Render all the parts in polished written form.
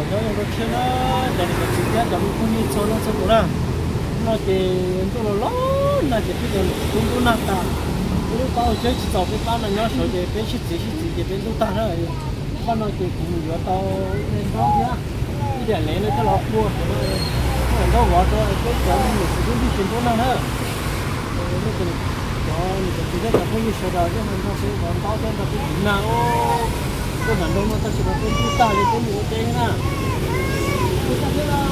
nó có chơi nó để nó chỉ ra cho mình không như số nó số đó nó chỉ tôi nó lớn là chỉ cái đường cũng cũng nặng ta nếu bao chơi chỉ tàu cái bao này nó số chỉ bên chỉ bên tôi ta thôi bao nó chỉ cũng nhiều tàu nên đó nhá cái để lấy nó cái lọ cua nó đâu gọi cho cái mình sử dụng đi chuyển chỗ nào nữa nó cái đó mình chỉ biết là không như số đó chứ mình không sẽ còn bao trên là cái gì nào cái mình đâu mà ta chỉ có cái chúng ta thì cái nhiều tiền na chúng ta biết là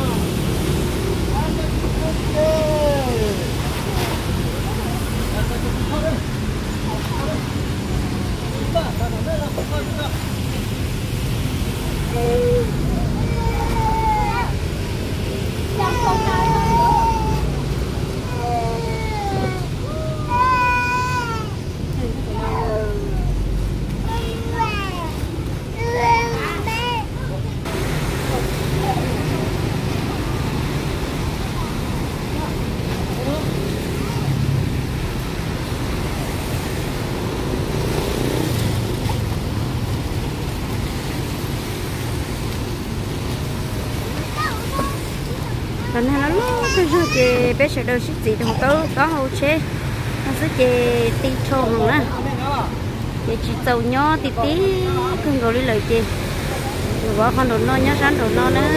còn nó cái rồi chị bé sẽ đâu gì đâu có hậu chế nó sẽ chị ti tròn nè chị tàu nhỏ tí không gọi đi lời chị rồi bỏ con đồ non nhá rắn đồ non nữa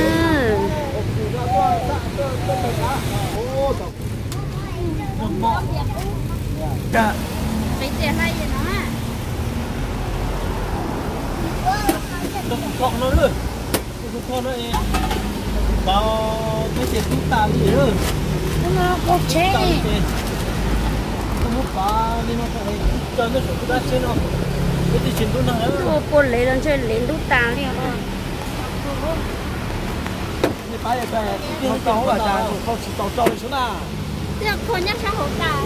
tiền hay vậy nó con nó luôn con nó bao cái chuyện chúng ta gì nữa nó có chế nó muốn ba đi nó phải cho nó sụp ra trên nó cái chuyện chúng ta nữa cô lấy lên chơi lên đút tàng đi 你把也在，你到我家，好吃到找你去哪？ 这样คนยังช่างหัวตา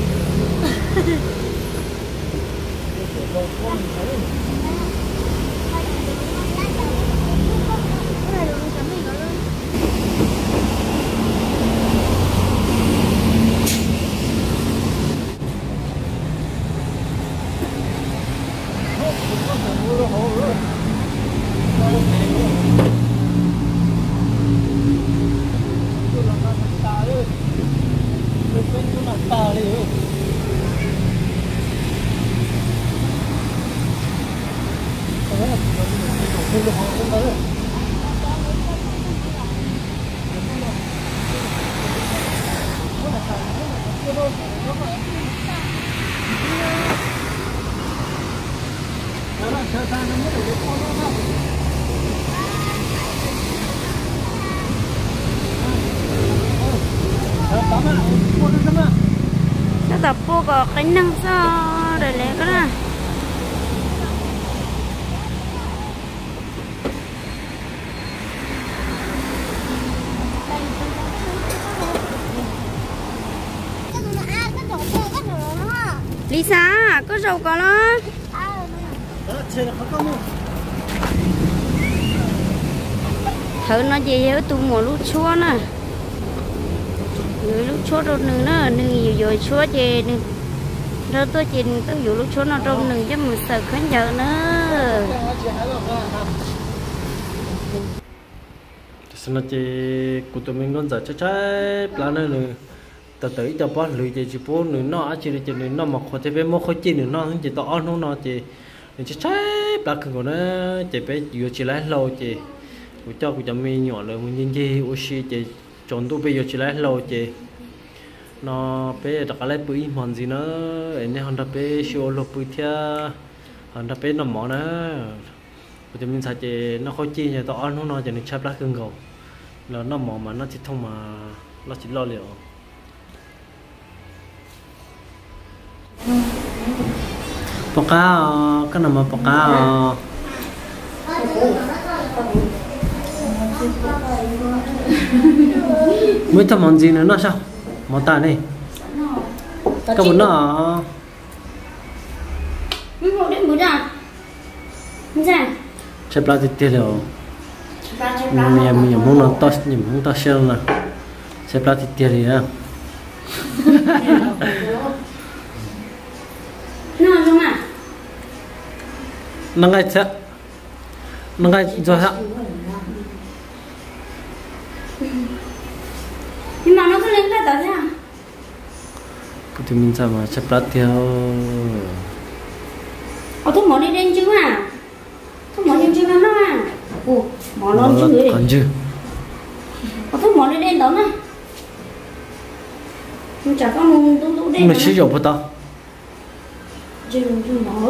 nó tập vô có cái năng sao rồi lấy cái này Lisa có rau có nó thử nó gì hết tụ mùa lúc chua nè người lúc chua đâu nương nó nương nhiều rồi chua gì nương rồi tôi chỉ tôi dụ lúc chua nó trong nương chứ mình sợ khán giờ nữa xin lỗi chị của tụi mình con giờ trái plan này nữa tới cho bác lười chị bố nữa nó chỉ để chị nó mà khó thì bé mua khó chi nữa nó chỉ tao ăn nó chị trái plan của nó chị bé vừa chỉ lấy lâu chị của cho mình nhỏ rồi mình nhìn gì oxy chị chọn tôi bây giờ chỉ lấy lâu chị nó bé đặt lấy bưởi mòn gì nữa anh này hắn đặt bé siêu lộc bưởi thia hắn đặt bé nằm mỏ nữa của mình xài chị nó khó chi nhà tao ăn nó chỉ nên chấp lá cưng gầu là nó mỏ mà nó chỉ thông mà nó chỉ lo liệu Poka, kan nama poka. Mới thầm món gì nữa nó sao? Món ta này. Các bạn nó. Một đến một ra. Ra. Chép lại tiếp theo. Mình muốn nó to, mình muốn to xel nè. Chép lại tiếp theo đi à. Nang ngay cho sao? tao nha. Cụ tụi mình sao mà chấp lát theo. Tôi mỏ đi lên chứ à? Tôi mỏ lên chứ nó à? Ồ, mỏ non chứ người. Còn chưa? Tôi mỏ đi lên đó nè. Mình chả có mông tú đen. Mình sử dụng bao tao? Chưa mỏ.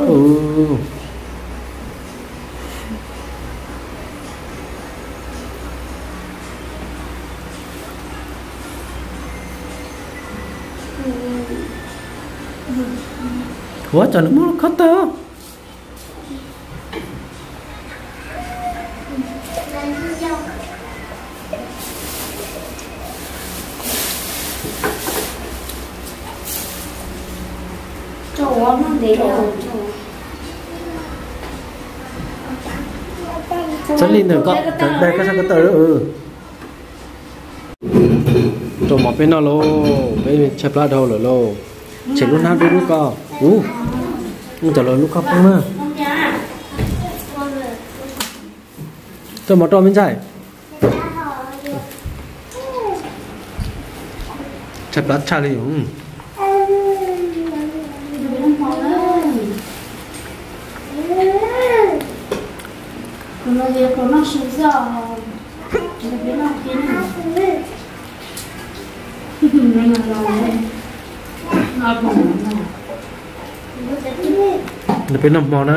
Quá trời nó mất khát tao. Trời ơi, nó để đâu. Dẫn lên được con, đây có sao cái tờ rồi một bên nào lô, bên chép lá đâu rồi lô, chỉ lúc nào lúc con, trả lời lúc không nữa, cho một trò bên trái, chép lá cha đi, Nó giờ có nó sụp ra, nó biết nó kia này. Này mà lo này, nó bỏng này. nó bên nằm mò nữa,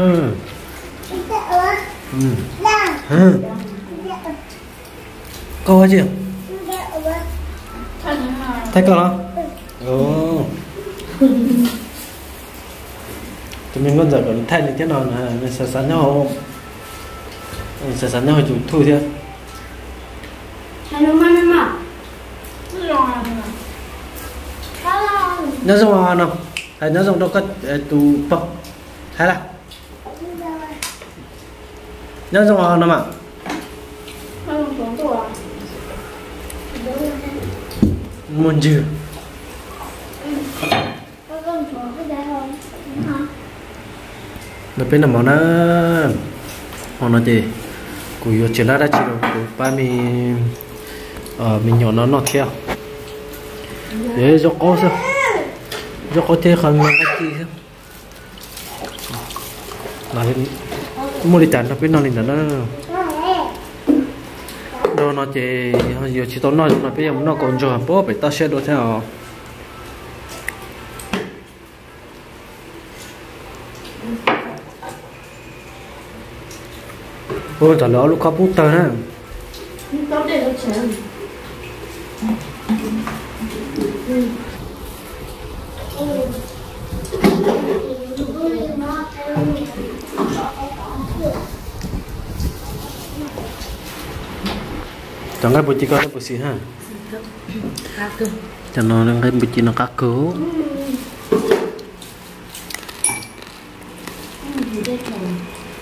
câu gì? Thấy câu đó? Tụi mình con giờ còn thay như thế nào nè, mình sẽ sẵn nhau không? Sẽ sẵn nhau chủ thu thế. Hello mama. Nhớ dùng à nào? Hay nhớ dùng đâu có tụ bọc? Hay là? Nhớ dùng à nào mà? Muốn chưa? Nó bên nào mà nó gì? Củ yếu chỉ là đã chỉ được củ ba mình nhỏ nó theo để cho có sao cho có thể không mang cái gì sao là mua đi tàn nó biết nó đi tàn nó nó chỉ giờ chỉ tao nói nó bây giờ nó còn cho bố phải tao sẽ đồ theo ôi trời ơi lúc khóc bút tơ ha Tao để nó chén. chẳng cái bút chỉ có cái bút gì ha cho nó cái bút chỉ nó cá cứu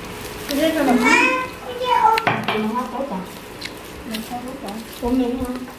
Của mình không?